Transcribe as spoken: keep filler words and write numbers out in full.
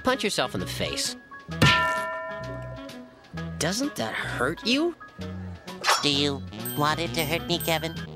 Punch yourself in the face. Doesn't that hurt you? Do you want it to hurt me, Kevin?